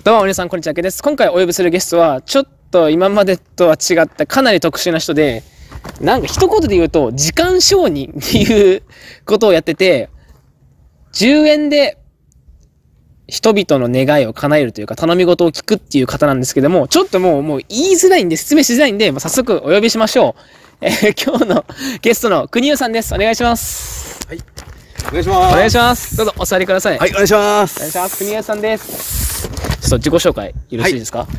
どうも皆さんこんにちは、けです。今回お呼びするゲストはちょっと今までとは違ったかなり特殊な人で、なんか一言で言うと時間商人っていうことをやってて、10円で人々の願いを叶えるというか頼み事を聞くっていう方なんですけども、ちょっともう言いづらいんで説明しづらいんで、早速お呼びしましょう。今日のゲストの国生さんです。お願いします。 はい、お願いします。 お願いします。どうぞお座りください。 はい、お願いします。 お願いします。国生さんです。ちょっと自己紹介よろしいですか？はい、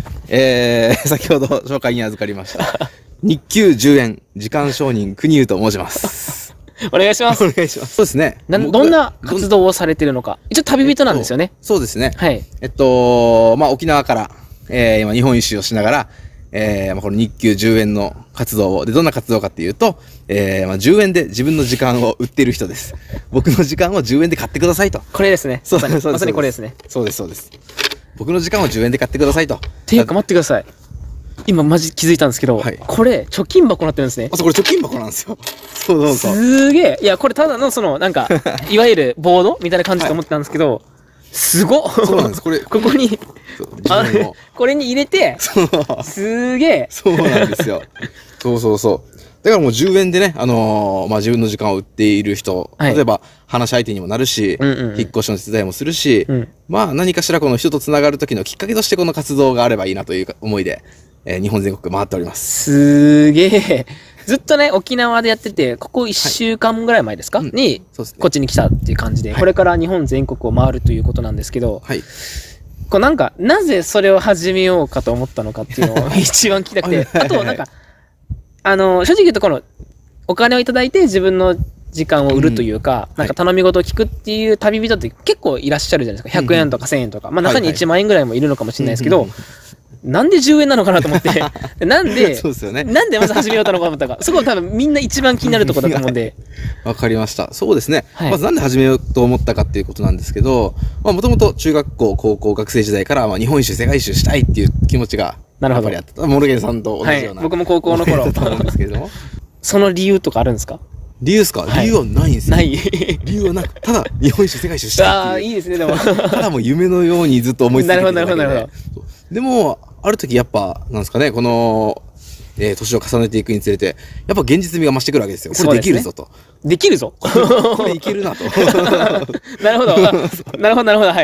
先ほど紹介に預かりました日給10円時間商人国生と申しますお願いします。 お願いします。そうですね。 どんな活動をされてるのか。一応旅人なんですよね。 そうですね。 はい。 沖縄から、今日本一周をしながら、この日給10円の活動を、で、どんな活動かっていうと、10円で自分の時間を売っている人です。僕の時間を10円で買ってくださいと。 これですね。 そうです。 まさにこれですね。 そうです、そうです。僕の時間を10円で買ってくださいと。 ていうか待ってください。今マジ気づいたんですけど、はい、これ貯金箱になってるんですね。 これ貯金箱なんですよ。そうすげえ。いや、これただのなんか、いわゆるボードみたいな感じと思ってたんですけど、はい、すごっ。 そうなんです。ここに、これに入れて、すげえ。 そうなんですよ。そう。だからもう10円でね、自分の時間を売っている人、はい、例えば話し相手にもなるし、引っ越しの手伝いもするし、何かしらこの人とつながる時のきっかけとしてこの活動があればいいなという思いで、日本全国回っております。 すげえ。ずっとね、沖縄でやってて、ここ1週間ぐらい前ですか、に、こっちに来たっていう感じで、はい、これから日本全国を回るということなんですけど、はい、なぜそれを始めようかと思ったのかっていうのを一番聞きたくて、あと正直言うとお金をいただいて自分の時間を売るというか、頼み事を聞くっていう旅人って結構いらっしゃるじゃないですか。100円とか1000円とか。中に1万円ぐらいもいるのかもしれないですけど、なんで10円なのかなと思って、なんでまず始めようとのかと思ったか、そこは多分みんな一番気になるところだと思うんで。 わかりました。そうですね。まずなんで始めようと思ったかっていうことなんですけど、もともと中学校、高校、学生時代から日本一周、世界一周したいっていう気持ちがやっぱりあった。モルゲンさんと同じような。 僕も高校の頃。その理由とかあるんですか？ 理由ですか？理由はないんですよ。理由はなく、ただ日本一周、世界一周したい。 ああ、いいですね、でも。 ただもう夢のようにずっと思い続けてただけで。 なるほど。 でも、ある時やっぱ、なんですかね、年を重ねていくにつれて、やっぱ現実味が増してくるわけですよ。これできるぞと。 できるぞ。 これいけるなと。 なるほど、はい。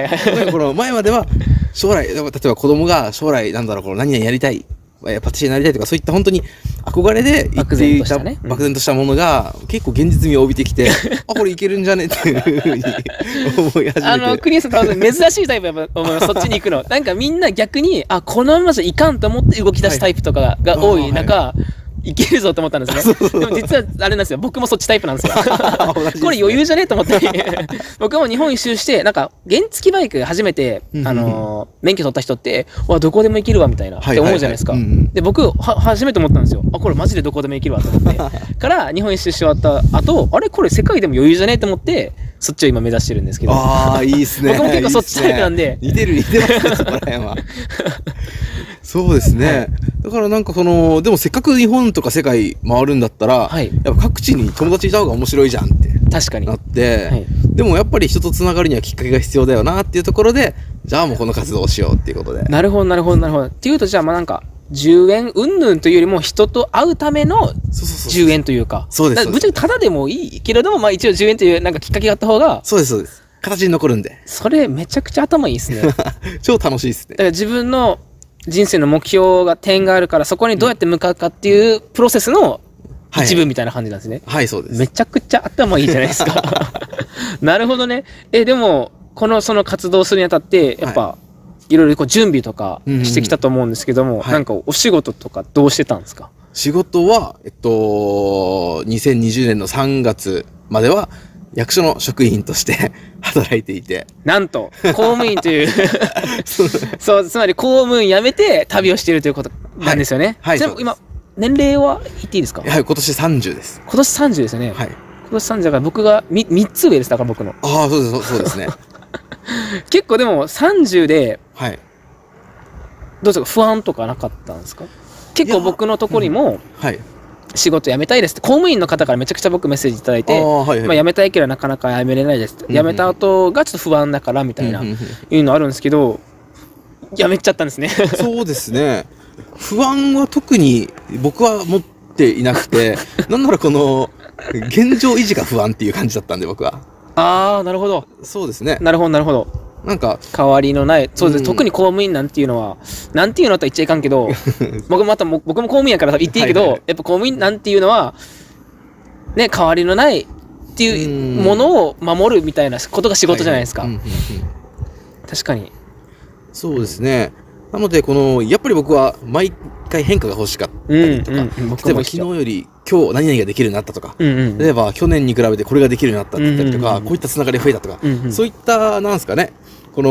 この前までは、将来、例えば子供が将来、何々やりたい。パティシエになりたいとか、そういった本当に憧れで言っていた漠然としたものが結構現実味を帯びてきて、これいけるんじゃねっていうふうに思い始めて。クリスさん珍しいタイプやっぱそっちに行くの。なんかみんな逆にこのままじゃいかんと思って動き出すタイプとかが多い中、いけるぞと思ったんですね。でも実はあれなんですよ。僕もそっちタイプなんですよ。これ余裕じゃねえと思って。僕も日本一周して、原付バイク初めて、免許取った人って、どこでも行けるわみたいなって思うじゃないですか。で、僕、初めて思ったんですよ。これマジでどこでも行けるわと思って。から日本一周し終わった後、これ世界でも余裕じゃねえと思って、そっちを今目指してるんですけど。 いいっすね。 僕も結構そっちタイプなんで。 似てますね、そこら辺は。そうですね。だからでもせっかく日本とか世界回るんだったら、やっぱ各地に友達いた方が面白いじゃんって確かになって、でもやっぱり人とつながるにはきっかけが必要だよなっていうところで、じゃあもうこの活動をしようっていうことで。 なるほど。っていうと、じゃあ10円云々というよりも人と会うための10円というか。 そうです。 ぶっちゃけただでもいいけれども、一応10円というきっかけがあった方が。 そうです。形に残るんで。 それめちゃくちゃ頭いいですね。 超楽しいですね。 だから自分の人生の目標が点があるから、そこにどうやって向かうかっていうプロセスの一部みたいな感じなんですね。 はい、そうです。 めちゃくちゃ頭いいじゃないですか。なるほどね。でも、その活動するにあたって、やっぱ、いろいろ準備とかしてきたと思うんですけども、お仕事とかどうしてたんですか？ 仕事は、2020年の3月までは、役所の職員として働いていて。 なんと、公務員というそう、つまり公務員辞めて旅をしているということなんですよね。はい。ちなみに今、年齢は言っていいですか？ はい、今年30です。 今年30ですよね。 はい。 今年30だから僕が3つ上です。だから僕の。 そうですね。 結構でも30で、 はい。 どうですか？不安とかなかったんですか？結構僕のところにも、はい。仕事辞めたいですって公務員の方からめちゃくちゃ僕メッセージいただいて、辞めたいけどなかなか辞めれないですって、辞めた後がちょっと不安だからみたいないうのあるんですけど、 やめちゃったんですね。 そうですね。不安は特に僕は持っていなくて、なんならこの、現状維持が不安っていう感じだったんで、僕は。 ああ、なるほど。 そうですね。 なるほど、なるほど。 なんか、 変わりのない、そうです、特に公務員なんていうのは、なんていうのとは言っちゃいかんけど、僕も公務員やから言っていいけど、やっぱ公務員なんていうのは、ね、変わりのないっていうものを守るみたいなことが仕事じゃないですか。確かに。 そうですね。なので、やっぱり僕は毎回変化が欲しかったりとか、例えば昨日より今日何々ができるようになったとか、例えば去年に比べてこれができるようになったって言ったりとか、こういったつながりが増えたとか、そういった、なんですかね、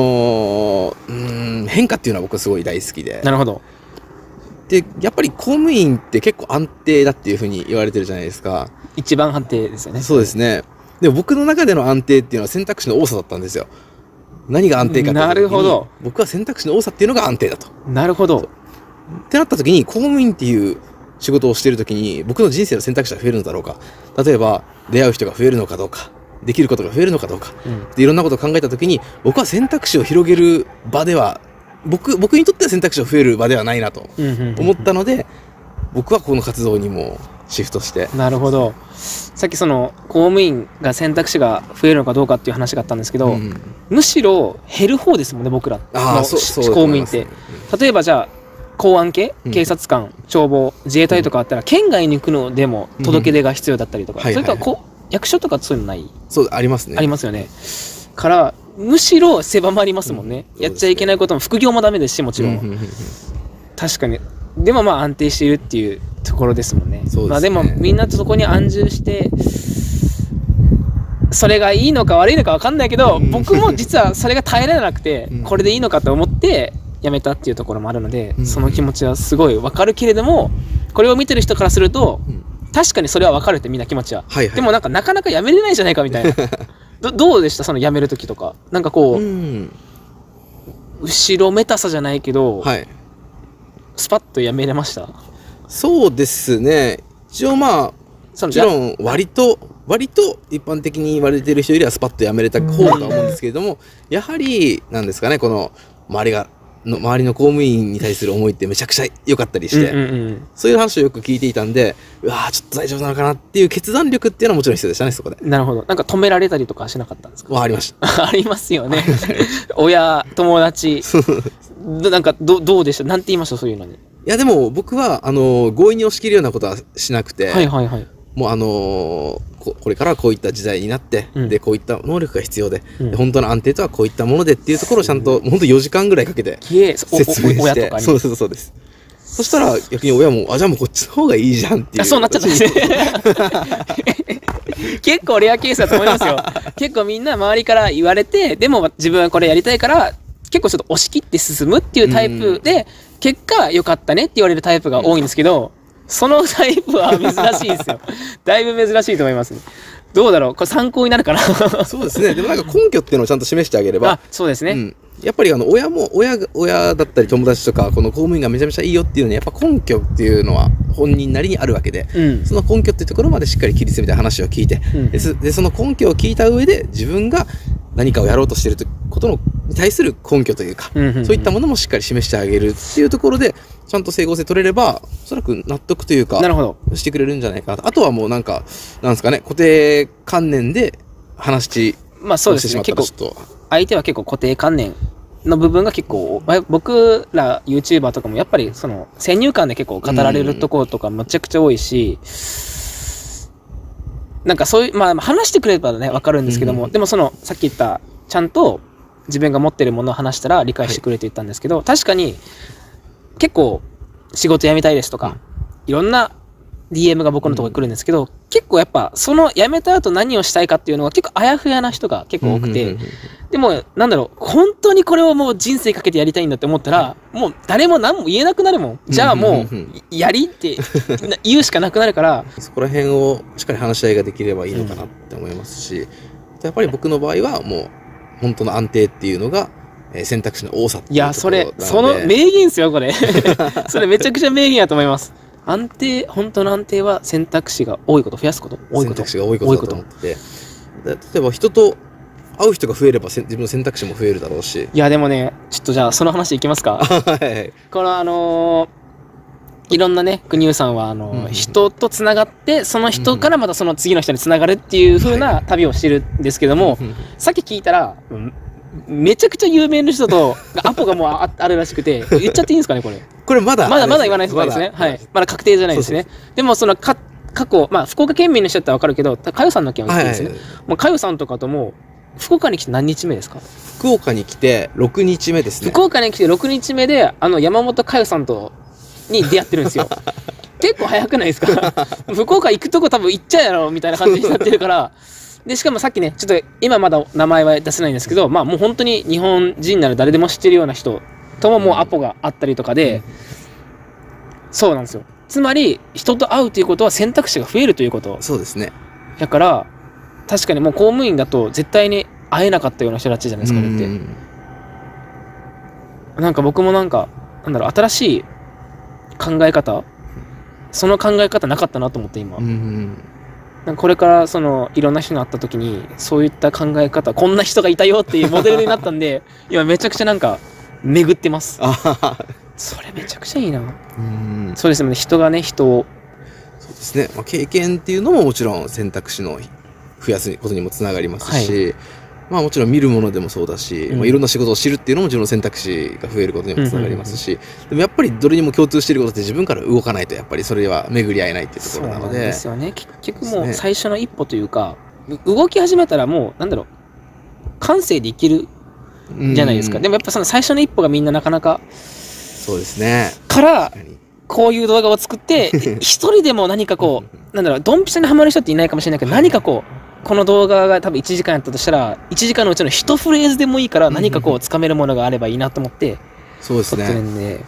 変化っていうのは僕はすごい大好きで。 なるほど。 で、やっぱり公務員って結構安定だっていうふうに言われてるじゃないですか。 一番安定ですよね。 そうですね。でも僕の中での安定っていうのは選択肢の多さだったんですよ。何が安定かっていうと、 なるほど。 僕は選択肢の多さっていうのが安定だと。 なるほど。 ってなった時に、公務員っていう仕事をしている時に、僕の人生の選択肢が増えるのだろうか。例えば、出会う人が増えるのかどうか。できることが増えるのかどうか。でいろんなことを考えた時に、僕は選択肢を広げる場では、僕にとっては選択肢を増える場ではないなと思ったので、僕はこの活動にもシフトして。 なるほど。さっき公務員が選択肢が増えるのかどうかっていう話があったんですけど、むしろ減る方ですもんね、僕らの公務員って。例えばじゃあ、公安系、警察官、消防、自衛隊とかあったら、県外に行くのでも届け出が必要だったりとか、それとは役所とかそういうのない？ そう、ありますね。 ありますよね。から、むしろ狭まりますもんね。やっちゃいけないことも、副業もダメですし、もちろん。確かに。でもまあ安定しているっていうところですもんね。まあでもみんなとそこに安住して、それがいいのか悪いのか分かんないけど、僕も実はそれが耐えられなくて、これでいいのかと思ってやめたっていうところもあるので、その気持ちはすごい分かるけれども、これを見てる人からすると、確かにそれは分かるってみんな気持ちは。でもなかなかやめれないんじゃないかみたいな。どうでしたやめる時とか。なんかこう、後ろめたさじゃないけど、スパッとやめれました？ そうですね。一応まあ、もちろん割と一般的に言われている人よりはスパッとやめれた方だと思うんですけれども、やはりなんですかね、この周りの公務員に対する思いってめちゃくちゃ良かったりして、そういう話をよく聞いていたんで、うわーちょっと大丈夫なのかなっていう決断力っていうのはもちろん必要でしたね、そこで。 なるほど。なんか止められたりとかしなかったんですか？ ありました。 ありますよね。親、友達。なんかどうでした？なんて言いました？そういうのに。 いやでも僕は強引に押し切るようなことはしなくて、もうこれからこういった時代になって、でこういった能力が必要で、本当の安定とはこういったものでっていうところをちゃんと本当4時間ぐらいかけて説明して、そうです。そしたら逆に親もじゃあもうこっちの方がいいじゃんっていう。 そうなっちゃったんですね。結構レアケースだと思いますよ。結構みんな周りから言われて、でも自分はこれやりたいから結構ちょっと押し切って進むっていうタイプで、結果良かったねって言われるタイプが多いんですけど、そのタイプは珍しいですよ。だいぶ珍しいと思いますね。どうだろう、これ参考になるかな。 そうですね。でもなんか根拠っていうのをちゃんと示してあげれば。 そうですね。 やっぱり親だったり友達とか、この公務員がめちゃめちゃいいよっていうのに、やっぱ根拠っていうのは本人なりにあるわけで、その根拠っていうところまでしっかり切り詰めて話を聞いて、でその根拠を聞いた上で自分が何かをやろうとしていることに対する根拠というか、そういったものもしっかり示してあげるっていうところで、ちゃんと整合性取れれば、おそらく納得というか、してくれるんじゃないかなと。あとはもうなんですかね、固定観念で話してしまったらちょっと。 相手は結構固定観念の部分が結構、僕ら YouTuber とかもやっぱり先入観で結構語られるところとかむちゃくちゃ多いし、なんかそういう、話してくれればね、わかるんですけども、でもさっき言った、ちゃんと自分が持ってるものを話したら理解してくれて言ったんですけど、確かに結構仕事辞めたいですとか、いろんな DM が僕のところに来るんですけど、結構やっぱ辞めた後何をしたいかっていうのが結構あやふやな人が結構多くて、でも本当にこれをもう人生かけてやりたいんだって思ったら、もう誰も何も言えなくなるもん。じゃあもうやりって言うしかなくなるから、 そこら辺をしっかり話し合いができればいいのかなって思いますし、やっぱり僕の場合はもう本当の安定っていうのが選択肢の多さっていうところなので。いや、 その名言ですよ、これ。それめちゃくちゃ名言やと思います。本当の安定は選択肢が多いこと、増やすこと、 選択肢が多いことだと思ってて、例えば人と会う人が増えれば自分の選択肢も増えるだろうし。 いやでもね、ちょっとじゃあその話いきますか。このいろんなね、国生さんは人とつながって、その人からまたその次の人につながるっていう風な旅をしてるんですけども、さっき聞いたらめちゃくちゃ有名な人とアポがもうあるらしくて、言っちゃっていいんですかね、これ。 これまだ言わないですね。はい。まだ確定じゃないですね。でもその過去、まあ福岡県民の人だったら分かるけど、佳代さんの件は好きですね。もう佳代さんとかとも福岡に来て何日目ですか？ 福岡に来て6日目ですね。 福岡に来て6日目で山本佳代さんとに出会ってるんですよ。結構早くないですか？福岡行くとこ多分行っちゃうやろみたいな感じになってるから。でしかもさっきね、ちょっと今まだ名前は出せないんですけど、まあもう本当に日本人なら誰でも知ってるような人とももうアポがあったりとかで、そうなんですよ。つまり人と会うということは選択肢が増えるということ。 そうですね。 だから確かにもう公務員だと絶対に会えなかったような人たちじゃないですか、これって。なんか僕もなんだろう、新しい考え方、その考え方なかったなと思って今。なんかこれからいろんな人に会った時にそういった考え方、こんな人がいたよっていうモデルになったんで、今めちゃくちゃなんか巡ってます。それめちゃくちゃいいな。そうですね、人がね、人を。 そうですね、まあ、経験っていうのももちろん選択肢の増やすことにもつながりますし、はい、まあもちろん見るものでもそうだし、まあ、いろんな仕事を知るっていうのも自分の選択肢が増えることにもつながりますし、でもやっぱりどれにも共通していることって自分から動かないとやっぱりそれは巡り合えないっていうところなので。そうなんですよね。結局もう最初の一歩というか、動き始めたらもう感性でいけるじゃないですか。でもやっぱその最初の一歩がみんななかなか。そうですね。 からこういう動画を作って一人でも何かこうドンピシャにはまる人っていないかもしれないけど、何かこの動画が多分1時間やったとしたら1時間のうちの1フレーズでもいいから何かこうつかめるものがあればいいなと思ってそうですね。 撮ってるんで、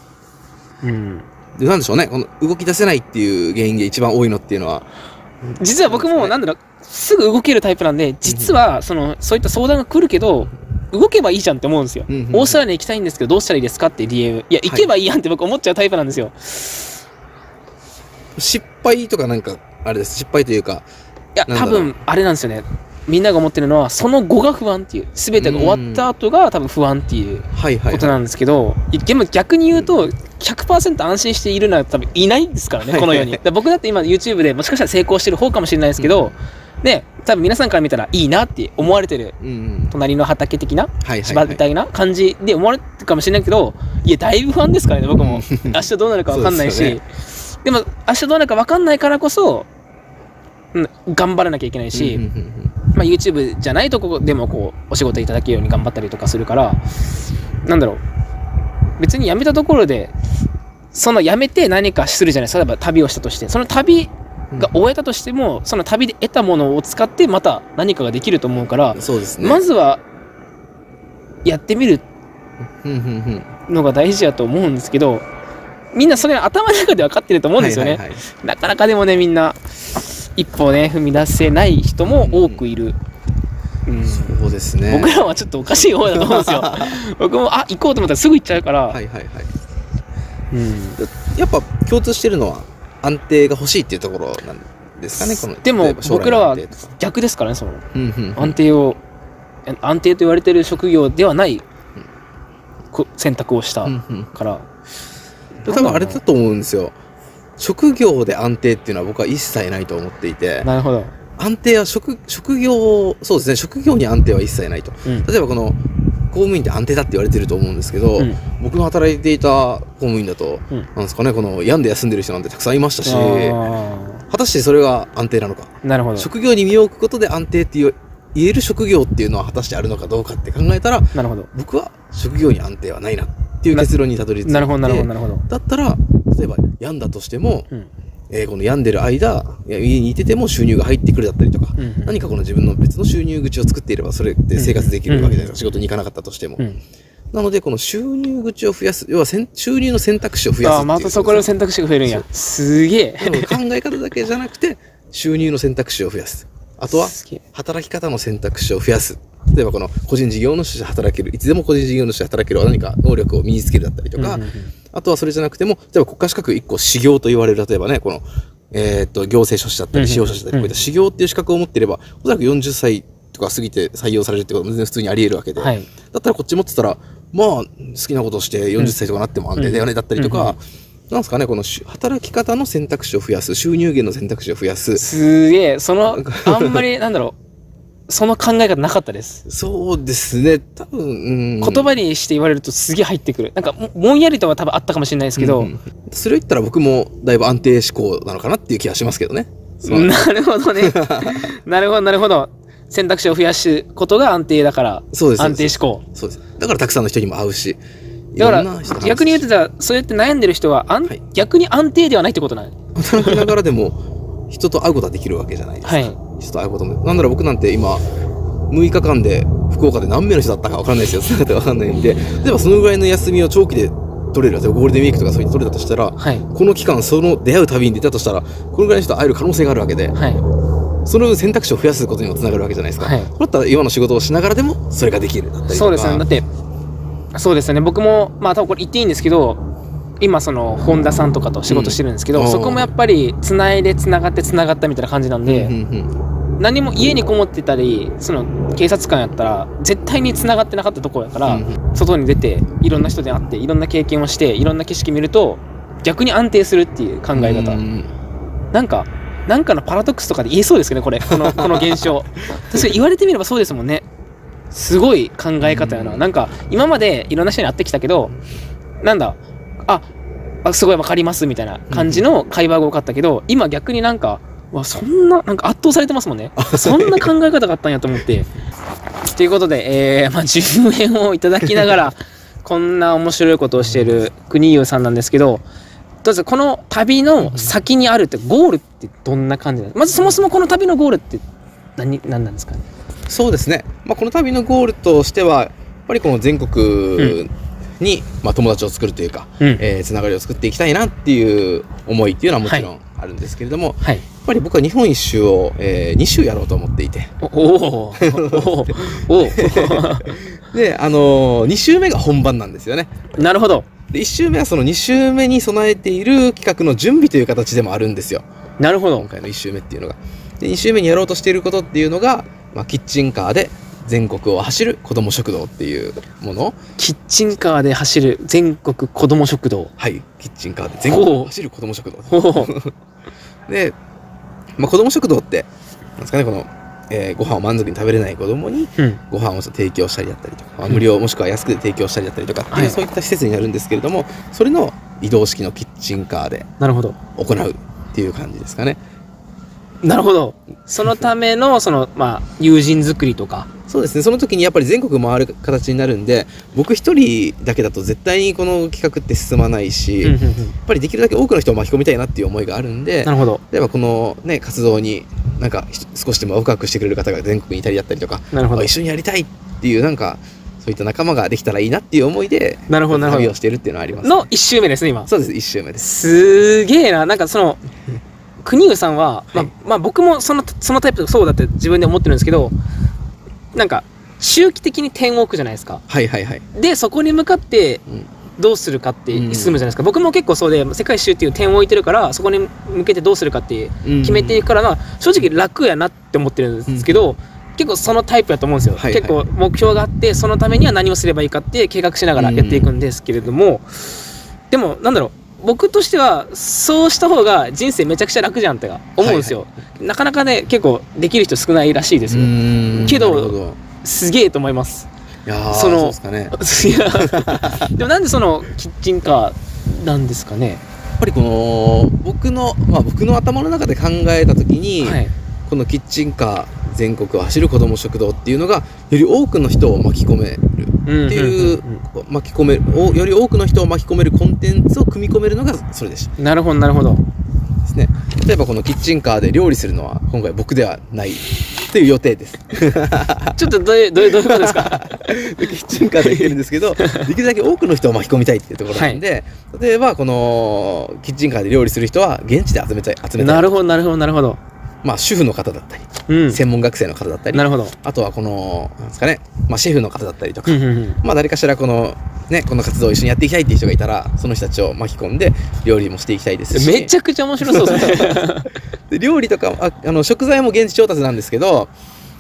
でなんでしょうね、この動き出せないっていう原因が一番多いのっていうのは、 実は僕もすぐ動けるタイプなんで、実はそういった相談が来るけど動けばいいじゃんって思うんですよ。オーストラリアに行きたいんですけどどうしたらいいですかって DM、 いや行けばいいやんって僕思っちゃうタイプなんですよ。 失敗とかあれです、失敗というか、 いや多分あれなんですよね。みんなが思ってるのはその後が不安っていう、全てが終わった後が多分不安っていうことなんですけど、でも逆に言うと 100% 安心しているのは多分いないんですからね、この世に。僕だって今 YouTube でもしかしたら成功してる方かもしれないですけど、で多分皆さんから見たらいいなって思われてる、隣の畑的な芝みたいな感じで思われてるかもしれないけど、いやだいぶ不安ですからね、僕も。明日どうなるか分かんないし、でも明日どうなるか分かんないからこそ頑張らなきゃいけないし、まあ YouTube じゃないとこでもこうお仕事いただけるように頑張ったりとかするから、別に辞めたところで辞めて何かするじゃないですか。例えば旅をしたとして、その旅が終えたとしてもその旅で得たものを使ってまた何かができると思うから、 そうですね、 まずはやってみるのが大事だと思うんですけど、みんなそれ頭の中で分かってると思うんですよね。なかなかでもね、みんな一歩ね踏み出せない人も多くいる。 そうですね。 僕らはちょっとおかしい方だと思うんですよ。僕も行こうと思ったらすぐ行っちゃうから。 やっぱ共通してるのは安定が欲しいっていうところなんですかね。 でも僕らは逆ですからね、安定と言われてる職業ではない選択をしたから。 多分あれだと思うんですよ。職業で安定っていうのは僕は一切ないと思っていて。 なるほど。 安定は職業、そうですね、職業に安定は一切ないと。例えばこの公務員って安定だって言われてると思うんですけど、僕の働いていた公務員だと、なんですかね、この病んで休んでる人なんてたくさんいましたし、果たしてそれが安定なのか。 なるほど。 職業に身を置くことで安定って言える職業っていうのは果たしてあるのかどうかって考えたら、 なるほど。 僕は職業に安定はないなっていう結論にたどり着いて、 なるほどなるほどなるほど。 だったら例えば病んだとしても、この病んでる間家にいてても収入が入ってくるだったりとか、何かこの自分の別の収入口を作っていればそれで生活できるわけじゃないですか、仕事に行かなかったとしても。なのでこの収入口を増やす、要は収入の選択肢を増やすっていう。 またそこの選択肢が増えるんや。すげえ。 考え方だけじゃなくて収入の選択肢を増やす。あとは働き方の選択肢を増やす。例えばこの個人事業主として働ける、いつでも個人事業主として働ける何か能力を身につけるだったりとか、あとはそれじゃなくても、例えば国家資格1個修行と言われる、例えばね、この、行政書士だったり、司法書士だったり、こういった修行っていう資格を持っていれば、おそらく40歳ととか過ぎて採用されるってことも全然普通にあり得るわけで、 はい、 だったらこっち持ってたら、まあ、好きなことして40歳とかなっても安定だよね、だったりとか、なんですかね、この働き方の選択肢を増やす、収入源の選択肢を増やす。 すげえ、あんまり、なんだろう、その考え方なかったです。 そうですね、多分、 言葉にして言われるとすげえ入ってくる。なんか、ぼんやりとは多分あったかもしれないですけど、 それを言ったら僕もだいぶ安定志向なのかなっていう気がしますけどね。 なるほどね。なるほど、なるほど。選択肢を増やすことが安定だから、安定志向。 そうです。だからたくさんの人にも会うし。 だから逆に言うとじゃあそうやって悩んでる人は逆に安定ではないってことなん働きながらでも人と会うことはできるわけじゃないですか、はい、人と会うこともなんなら僕なんて今6日間で福岡で何名の人だったか分からないですよそれだって分かんないんで、例えばそのぐらいの休みを長期で取れる、ゴールデンウィークとかそういうの取れたとしたら、はい、この期間その出会う旅に出たとしたらこのぐらいの人と会える可能性があるわけで、はい、その選択肢を増やすことにもつながるわけじゃないですか、はい、だったら今の仕事をしながらでもそれができるだったりとか。 そうですね、だってそうですね、僕もまあ多分これ言っていいんですけど、今その本田さんとかと仕事してるんですけど、そこもやっぱりつないでつながってつながったみたいな感じなんで、何も家にこもってたりその警察官やったら絶対につながってなかったところやから、外に出ていろんな人で会っていろんな経験をしていろんな景色見ると逆に安定するっていう考え方、なんかのパラドックスとかで言えそうですけどね、この現象確かに言われてみればそうですもんね。すごい考え方やな。なんか今までいろんな人に会ってきたけど、なんだすごいわかりますみたいな感じの会話が多かったけど、今逆になんかそんななんか圧倒されてますもんね。そんな考え方があったんやと思ってということで、10円をいただきながらこんな面白いことをしている国優さんなんですけど、どうぞこの旅の先にあるってゴールってどんな感じなんですか？まずそもそもこの旅のゴールって何なんですかね？ そうですね、この旅のゴールとしてはやっぱりこの全国に、友達を作るというか、つながりを作っていきたいなっていう思いっていうのはもちろんあるんですけれども、やっぱり僕は日本一周を、2周やろうと思っていてで、2周目が本番なんですよね。 なるほど。 で1周目はその2周目に備えている企画の準備という形でもあるんですよ。 なるほど。 今回の1周目っていうのが。で2周目にやろうとしていることっていうのが、キッチンカーで全国を走る子ども食堂っていうもの。 キッチンカーで走る全国子ども食堂。 はい、キッチンカーで全国を走る子ども食堂で、子ども食堂ってなんですかね、この、ご飯を満足に食べれない子どもにご飯を提供したりだったりとか、無料もしくは安く提供したりだったりとかっていう、そういった施設になるんですけれども、それの移動式のキッチンカーで行うっていう感じですかね。 なるほど。そのための友人作りとか。 そうですね。その時にやっぱり全国回る形になるんで、僕一人だけだと絶対にこの企画って進まないし、やっぱりできるだけ多くの人を巻き込みたいなっていう思いがあるんで、 なるほど。 例えばこのね活動になんか少しでもワクワクしてくれる方が全国にいたりだったりとか、一緒にやりたいっていうなんかそういった仲間ができたらいいなっていう思いで旅をしているっていうのはあります、ね。 の1周目ですね今。 そうです、1周目です。 すげえな。なんかその国生さんは、僕もそのタイプそうだって自分で思ってるんですけど、なんか周期的に点を置くじゃないですか。でそこに向かってどうするかって進むじゃないですか。僕も結構そうで、世界一周っていう点を置いてるから、そこに向けてどうするかって決めていくから正直楽やなって思ってるんですけど、結構そのタイプだと思うんですよ。結構目標があって、そのためには何をすればいいかって計画しながらやっていくんですけれども、でもなんだろう、僕としてはそうした方が人生めちゃくちゃ楽じゃんって思うんですよ。なかなかね結構できる人少ないらしいですよ。けどすげえと思います。 いやそうですかね。 でもなんでそのキッチンカーなんですかね。 やっぱりこの僕の頭の中で考えた時に、このキッチンカー全国を走る子ども食堂っていうのがより多くの人を巻き込めるっていうより多くの人を巻き込めるコンテンツを組み込めるのがそれでした。 なるほどなるほどですね。例えばこのキッチンカーで料理するのは今回僕ではないという予定です。 ちょっとどういうことですか？ キッチンカーで行ってるんですけど、できるだけ多くの人を巻き込みたいっていうところなんで、例えばこのキッチンカーで料理する人は現地で集めたい。 なるほどなるほどなるほど。 主婦の方だったり、専門学生の方だったり、あとはこのなんですかね、シェフの方だったりとか、誰かしらこの活動を一緒にやっていきたいっていう人がいたら、その人たちを巻き込んで料理もしていきたいですし、 めちゃくちゃ面白そうですね。 で料理とか食材も現地調達なんですけど、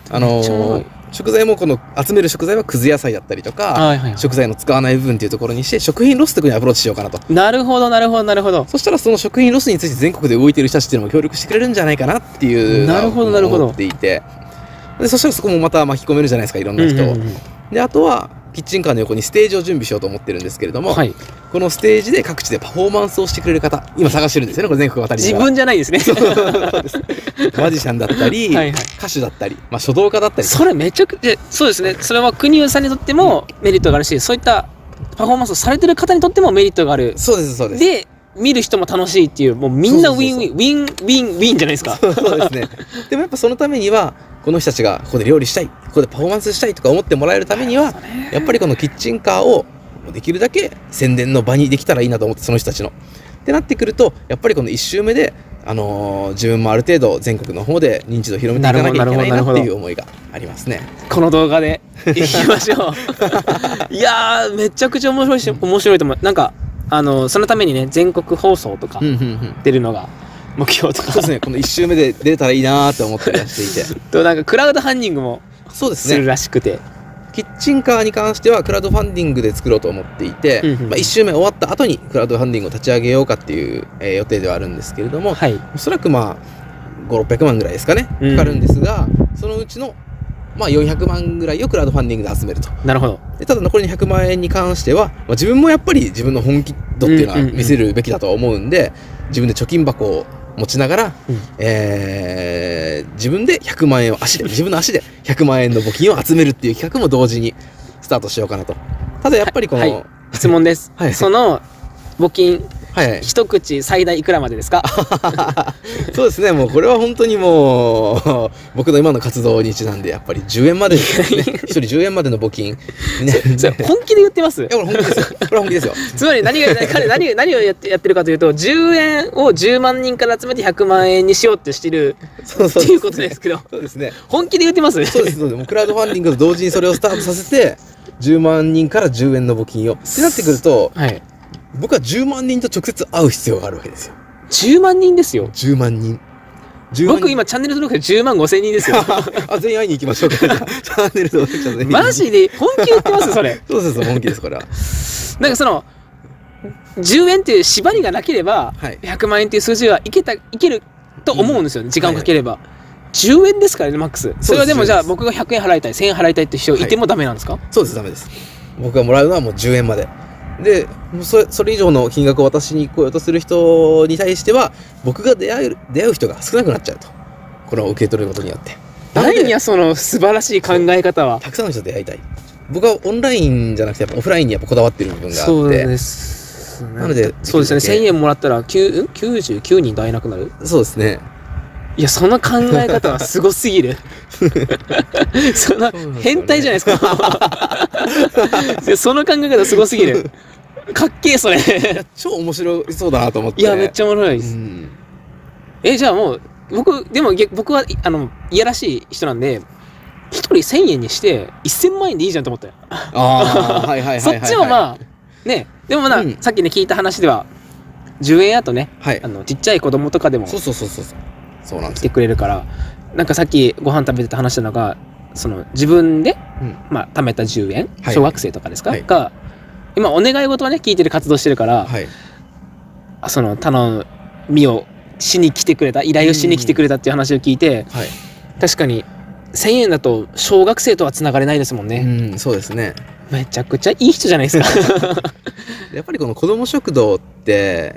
食材も集める食材はくず野菜だったりとか、食材の使わない部分っていうところにして、食品ロスというにアプローチしようかなと。 なるほど、なるほど、なるほど。 そしたらその食品ロスについて全国で動いている人たちっていうのも協力してくれるんじゃないかなっていうなるほど、なるほど。 思っていて。で、そしたらそこもまた巻き込めるじゃないですか、いろんな人を。で、あとは、キッチンカーの横にステージを準備しようと思ってるんですけれども、このステージで各地でパフォーマンスをしてくれる方、今探してるんですよね、これ全国渡り。 自分じゃないですね。 そうです。マジシャンだったり、歌手だったり、書道家だったり。 それめちゃくちゃ、そうですね。それは国生さんにとってもメリットがあるし、そういったパフォーマンスをされてる方にとってもメリットがある。 そうです、そうです。 で、見る人も楽しいっていう、もうみんなウィンウィン、ウィン、ウィン、ウィンじゃないですか。 そうですね。でもやっぱそのためには、この人たちがここで料理したい、ここでパフォーマンスしたいとか思ってもらえるためには、やっぱりこのキッチンカーをできるだけ宣伝の場にできたらいいなと思って、その人たちの。ってなってくると、やっぱりこの1周目で、自分もある程度全国の方で認知度を広めていかなきゃいけないなっていう思いがありますね。 この動画でいきましょう。いやー、めちゃくちゃ面白いし、面白いと思う。なんか、そのためにね、全国放送とか出るのが、目標とか。 そうですね。この1周目で出れたらいいなーって思ってらしていて。 と、なんかクラウドファンディングもするらしくて。 キッチンカーに関してはクラウドファンディングで作ろうと思っていて、1周目終わった後にクラウドファンディングを立ち上げようかっていう、予定ではあるんですけれども、おそらく5、600万ぐらいですかね、かかるんですが、そのうちの400万ぐらいをクラウドファンディングで集めると。 なるほど。 でただ残りの100万円に関しては、自分もやっぱり自分の本気度っていうのは見せるべきだとは思うんで、自分で貯金箱を持ちながら、自分で100万円を自分の足で100万円の募金を集めるっていう企画も同時にスタートしようかなと。ただやっぱり質問です。その募金、一口最大いくらまでですか？ そうですね、もうこれは本当にもう僕の今の活動にちなんで、やっぱり10円までですね。1人10円までの募金。 本気で言ってます？いや、 これ本気ですよ。これは本気ですよ。 つまり何をやってるかというと、10円を10万人から集めて100万円にしようってしてるっていうことですけど。 そうですね。 本気で言ってます？ そうです。もうクラウドファンディングと同時にそれをスタートさせて、10万人から10円の募金を。ってなってくると、僕は10万人と直接会う必要があるわけですよ。 10万人ですよ。 10万人。 僕今チャンネル登録で10万5千人ですよ。 全員会いに行きましょうか。チャンネル登録者全員。 マジで本気で言ってますそれ。 そうです、本気です、これは。 なんかその、10円っていう縛りがなければ、100万円っていう数字はいけると思うんですよね、時間をかければ。10円ですからね、マックス。それはでもじゃあ僕が100円払いたい、1000円払いたいって人いてもダメなんですか？ そうです、ダメです。僕がもらうのはもう10円まで。で、それ以上の金額を渡しに来ようとする人に対しては、僕が出会う人が少なくなっちゃうと。これを受け取ることによって。 何やその素晴らしい考え方は。 たくさんの人と出会いたい。僕はオンラインじゃなくてやっぱオフラインにやっぱこだわってる部分があって。 そうです。 なので、 そうですね。1000円もらったら99人と会えなくなる？ そうですね。 いや、その考え方はすごすぎる。その変態じゃないですか。その考え方すごすぎる。かっけえ、それ。 超面白そうだなと思って。 いや、めっちゃおもろいです。じゃあもう、僕は、いやらしい人なんで、1人1000円にして、1000万円でいいじゃんと思ったよ。そっちもまあ、ね、でもさっきね、聞いた話では、10円やとね、ちっちゃい子供とかでも、 そうなんです。 来てくれるから、なんかさっきご飯食べてた話したのが、その自分で、貯めた10円、小学生とかですか、が、今お願い事はね、聞いてる活動してるから、その頼みをしに来てくれた、依頼をしに来てくれたっていう話を聞いて、確かに1000円だと小学生とはつながれないですもんね。 そうですね。 めちゃくちゃいい人じゃないですか。 やっぱりこの子ども食堂って、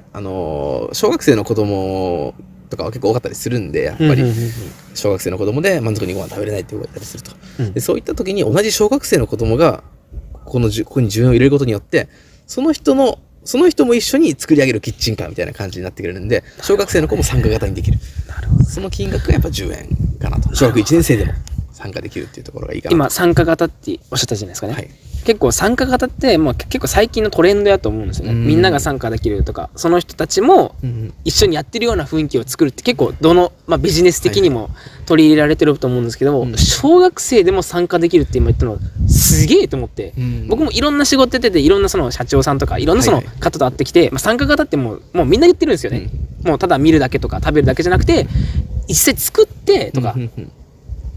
小学生の子供とかは結構多かったりするんで、やっぱり小学生の子供で満足にご飯食べれないって言われたりすると。でそういった時に同じ小学生の子供がここに10円を入れることによって、その人も一緒に作り上げるキッチンカーみたいな感じになってくれるんで、小学生の子も参加型にできる。その金額がやっぱ10円かなと。小学1年生でも参加できるっていうところがいいかな。 今参加型っておっしゃったじゃないですかね。結構参加型って結構最近のトレンドやと思うんですよね。みんなが参加できるとか、その人たちも一緒にやってるような雰囲気を作るって結構ビジネス的にも取り入れられてると思うんですけども、小学生でも参加できるって今言ったのすげえと思って、僕もいろんな仕事やってて、いろんなその社長さんとかいろんなその方と会ってきて、参加型ってもうみんな言ってるんですよね。もうただ見るだけとか食べるだけじゃなくて、実際作ってとか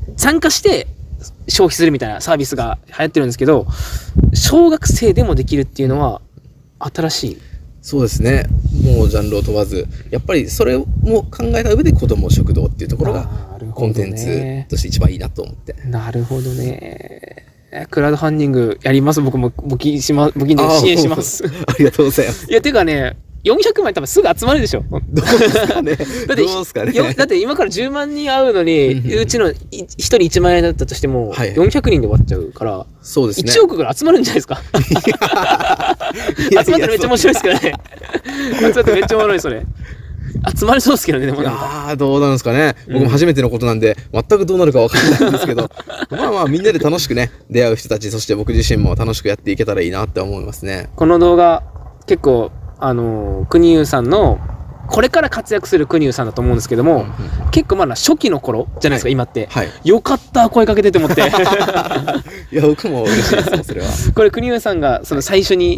参加して消費するみたいなサービスが流行ってるんですけど、小学生でもできるっていうのは新しい。 そうですね。もうジャンルを問わず、やっぱりそれも考えた上で子ども食堂っていうところがコンテンツとして一番いいなと思って。 なるほどね。クラウドファンディングやります。僕も募金で支援します。 ありがとうございます。 いや、てかね、400万多分すぐ集まるでしょ。 どうですかね。 だって今から10万人会うのに、うちの1人1万円だったとしても、400人で終わっちゃうから、 そうですね。 1億ぐらい集まるんじゃないですか。集まったらめっちゃ面白いですけどね。集まってめっちゃおもろい、それ。集まりそうですけどね、でも。 どうなんですかね。僕も初めてのことなんで、全くどうなるか分からないんですけど、まあみんなで楽しくね、出会う人たち、そして僕自身も楽しくやっていけたらいいなって思いますね。 この動画、結構、国生さんの、これから活躍する国生さんだと思うんですけども、結構まだ初期の頃じゃないですか、今って。よかった、声かけてって思って。 いや、僕も嬉しいですよ、それは。 これ、国生さんが、その最初に、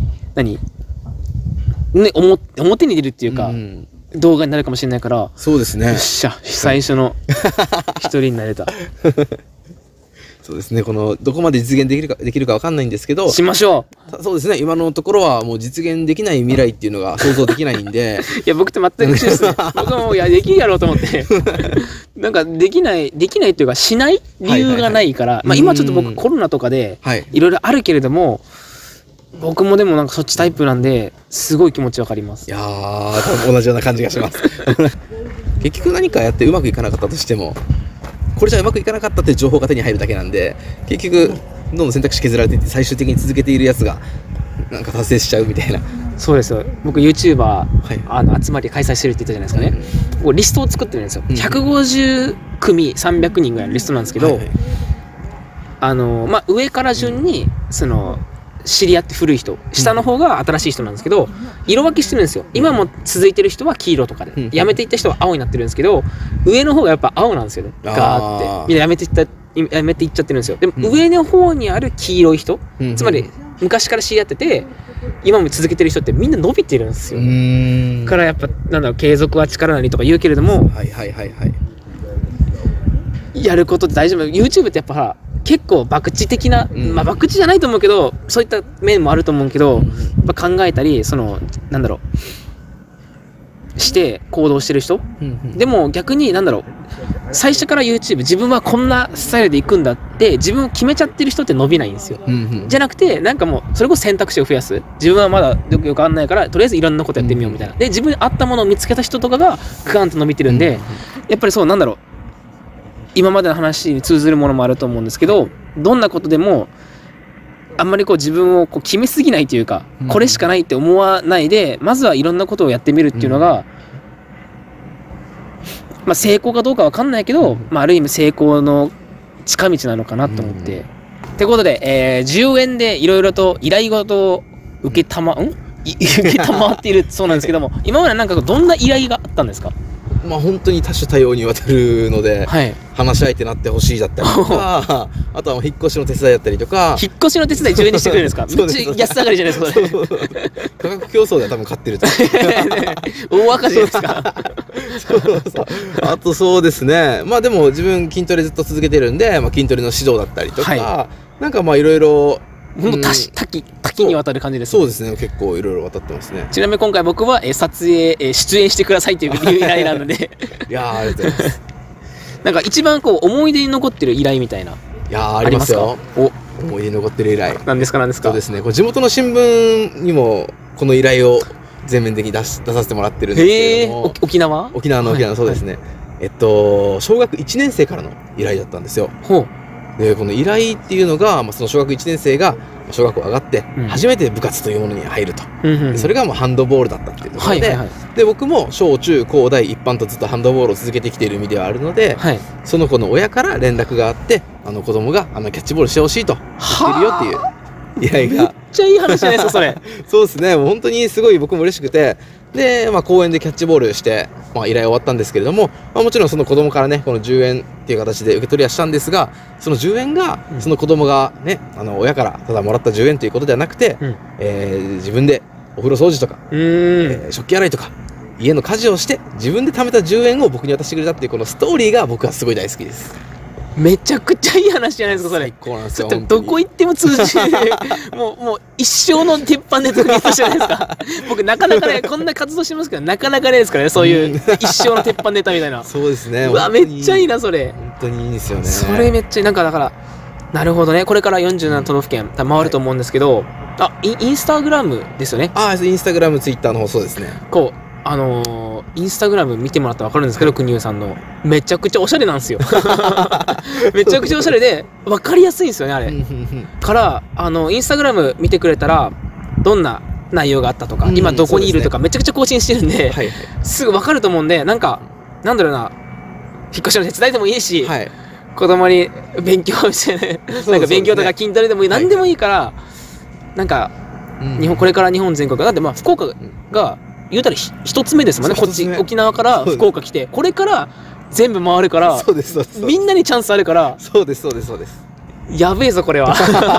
表に出るっていうか、動画になるかもしれないから、 そうですね。 よっしゃ、最初の一人になれた。 そうですね。どこまで実現できるかわかんないんですけど。 しましょう。そうですね。今のところはもう実現できない未来っていうのが想像できないんで。 いや、僕って全く一緒ですね。僕も、いや、できるやろうと思って。なんか、できないっていうか、しない理由がないから、まあ今ちょっと僕コロナとかで、いろいろあるけれども、僕もでもなんかそっちタイプなんで、すごい気持ちわかります。 いやー、同じような感じがします。結局何かやってうまくいかなかったとしても、これじゃうまくいかなかったっていう情報が手に入るだけなんで、結局どんどん選択肢削られていって最終的に続けているやつがなんか達成しちゃうみたいな。 そうですよ。僕 YouTuber、集まり開催してるって言ったじゃないですかね。リストを作ってるんですよ。150組300人ぐらいのリストなんですけど、まあ上から順に知り合って古い人、下の方が新しい人なんですけど、色分けしてるんですよ。今も続いてる人は黄色とかで、辞めていった人は青になってるんですけど、上の方がやっぱ青なんですよね。ガーって。みんな辞めていっちゃってるんですよ。でも上の方にある黄色い人、つまり昔から知り合ってて、今も続けてる人ってみんな伸びてるんですよ。だからやっぱ、継続は力なりとか言うけれども、やることって大丈夫。YouTube ってやっぱ結構博打的な、まあ博打じゃないと思うけど、そういった面もあると思うけど、やっぱ考えたり、して行動してる人、でも逆に最初から YouTube 自分はこんなスタイルで行くんだって自分を決めちゃってる人って伸びないんですよ。じゃなくてなんかもうそれこそ選択肢を増やす。自分はまだよくわかんないからとりあえずいろんなことやってみようみたいな。で自分に合ったものを見つけた人とかがグーンと伸びてるんで、やっぱり今までの話に通ずるものもあると思うんですけど、どんなことでもあんまり自分を決めすぎないというか、これしかないって思わないで、まずはいろんなことをやってみるっていうのが、まあ成功かどうかわかんないけど、まあある意味成功の近道なのかなと思って。ってことで、10円でいろいろと依頼事を受けたまっているそうなんですけども、今までどんな依頼があったんですか？ まあ本当に多種多様にわたるので、話し相手になってほしいだったりとか、あとは引っ越しの手伝いだったりとか。 引っ越しの手伝い10円にしてくれるんですか？めっちゃ安上がりじゃないですか、それ。 価格競争では多分買ってると大赤字ですか？ あとそうですね。まあでも自分筋トレずっと続けてるんで、筋トレの指導だったりとか、なんかまあいろいろ、 本当多岐にわたる感じですね。 そうですね。結構いろいろ渡ってますね。 ちなみに今回僕は撮影、出演してくださいという依頼なので。 いやー、ありがとうございます。 なんか一番思い出に残ってる依頼みたいな。 いやー、ありますよ。思い出に残ってる依頼。 何ですか？ そうですね。地元の新聞にもこの依頼を全面的に出させてもらってるんですけれども。 沖縄のそうですね。小学1年生からの依頼だったんですよ。でこの依頼っていうのが、その小学1年生が小学校上がって初めて部活というものに入ると、それがハンドボールだったっていうところで、僕も小中高大一般とずっとハンドボールを続けてきている意味ではあるので、その子の親から連絡があって、子供がキャッチボールしてほしいと言ってるよっていう依頼が。 めっちゃいい話じゃないですかそれ。 そうですね。もう本当にすごい僕も嬉しくて、で、公園でキャッチボールして、依頼終わったんですけれども、もちろんその子供からね、この10円っていう形で受け取りはしたんですが、その10円が、その子供がね、親からただもらった10円ということではなくて、自分でお風呂掃除とか、食器洗いとか、家の家事をして、自分で貯めた10円を僕に渡してくれたっていうこのストーリーが僕はすごい大好きです。 めちゃくちゃいい話じゃないですか、それ。 最高なんですよ。 どこ行っても通じる。もう一生の鉄板ネタゲットじゃないですか。僕なかなかね、こんな活動してますけど、なかなかないですからね、そういう一生の鉄板ネタみたいな。 そうですね。 うわ、めっちゃいいな、それ。 本当にいいですよね。 それめっちゃいい。なんかだから、なるほどね。これから47都道府県回ると思うんですけど、インスタグラムですよね。 インスタグラム、ツイッターの方、そうですね。 こう、インスタグラム見てもらったら分かるんですけど、国生さんの。めちゃくちゃおしゃれなんですよ。めちゃくちゃおしゃれで、分かりやすいんですよね、あれ。から、インスタグラム見てくれたら、どんな内容があったとか、今どこにいるとか、めちゃくちゃ更新してるんで、すぐ分かると思うんで、なんか、なんだろうな、引っ越しの手伝いでもいいし、子供に勉強してね、なんか勉強とか筋トレでもいい、何でもいいから、なんか、これから日本全国、だってまあ福岡が言うたら一つ目ですもんね、こっち沖縄から福岡来て、これから全部回るから、みんなにチャンスあるから、 そうですそうですそうです。 やべえぞこれは。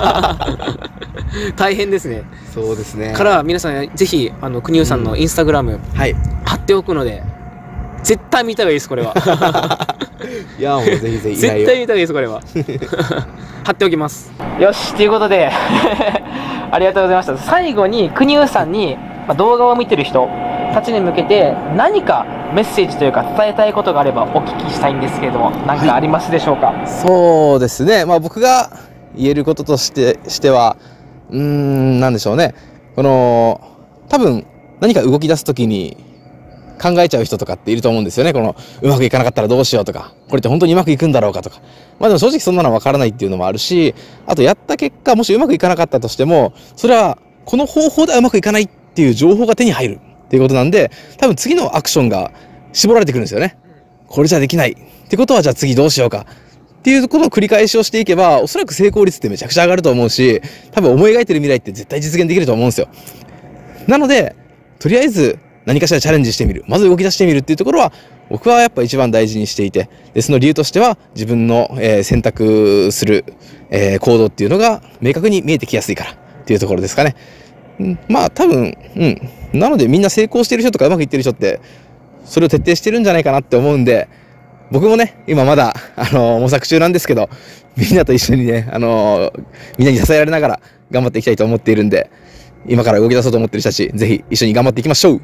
大変ですね。 そうですね。 から皆さんぜひ国生さんのインスタグラム貼っておくので、絶対見た方がいいですこれは。 いやもうぜひぜひ絶対見た方がいいですこれは。貼っておきます。よし、ということでありがとうございました。最後に国生さんに動画を見てる人たちに向けて何かメッセージというか伝えたいことがあればお聞きしたいんですけれども、何かありますでしょうか？ そうですね。僕が言えることとしては、なんでしょうね。多分何か動き出すときに考えちゃう人とかっていると思うんですよね。うまくいかなかったらどうしようとか、これって本当にうまくいくんだろうかとか。でも正直そんなのは分からないっていうのもあるし、あとやった結果、もしうまくいかなかったとしても、それはこの方法ではうまくいかないっていう情報が手に入るっていうことなんで、多分次のアクションが絞られてくるんですよね。これじゃできないってことは、じゃあ次どうしようかっていうことを繰り返しをしていけば、おそらく成功率ってめちゃくちゃ上がると思うし、多分思い描いてる未来って絶対実現できると思うんですよ。なので、とりあえず何かしらチャレンジしてみる。まず動き出してみるっていうところは、僕はやっぱ一番大事にしていて、で、その理由としては、自分の、選択する、行動っていうのが明確に見えてきやすいからっていうところですかね。多分、なのでみんな成功してる人とかうまくいってる人って、それを徹底してるんじゃないかなって思うんで、僕もね、今まだ、模索中なんですけど、みんなと一緒にね、みんなに支えられながら頑張っていきたいと思っているんで、今から動き出そうと思ってる人たち、ぜひ一緒に頑張っていきましょう。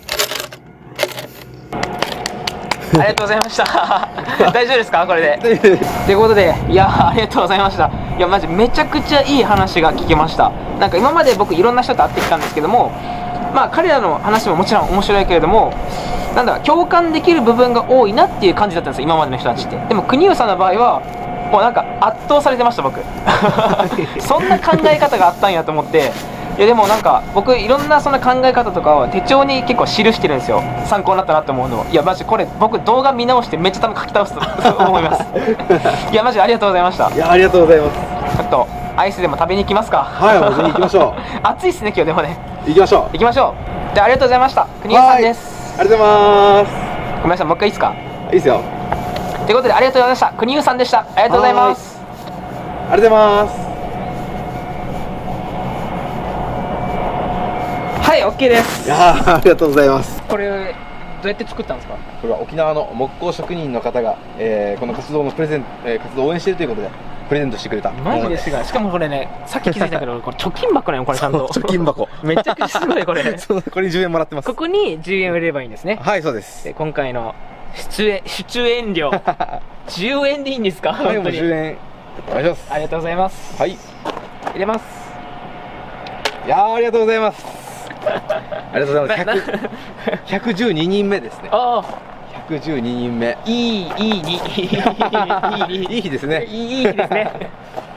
ありがとうございました。大丈夫ですかこれで。ということで、いやありがとうございました。いやマジめちゃくちゃいい話が聞けました。なんか今まで僕いろんな人と会ってきたんですけども、彼らの話ももちろん面白いけれども、なんだ共感できる部分が多いなっていう感じだったんですよ、今までの人たちって。でも国生さんの場合はもうなんか圧倒されてました僕。そんな考え方があったんやと思って。いやでもなんか僕いろんなそんな考え方とかを手帳に結構記してるんですよ。参考になったなって思うの。いやマジこれ僕動画見直してめっちゃ多分書き倒すと思います。いやマジありがとうございました。 いやありがとうございます。 ちょっとアイスでも食べに行きますか。 はい、もうぜひ行きましょう。 暑いっすね今日でもね。 行きましょう。 行きましょう。じゃあありがとうございました。国生さんです。 ありがとうございます。 ごめんなさい、もう一回いいですか？ いいですよ。 ということでありがとうございました。国生さんでした。ありがとうございます。 ありがとうございます。 はい、OK です。 いやありがとうございます。 これどうやって作ったんですか？ これは沖縄の木工職人の方が、この活動の活動を応援しているということでプレゼントしてくれた。 マジですが、しかもこれね、さっき気づいたけどこれ貯金箱なのこれちゃんと。 貯金箱。 めちゃくちゃすごいこれ。 そうこれに10円もらってます。 ここに10円売ればいいんですね。 はい、そうです。 で今回の出演料10円でいいんですか？ はい、もう10円お願いします。 ありがとうございます。 はい、 入れます。 いやありがとうございます。ありがとうございます。112人目ですね。 ああ、 112人目。 いい日ですね。 いい日ですね。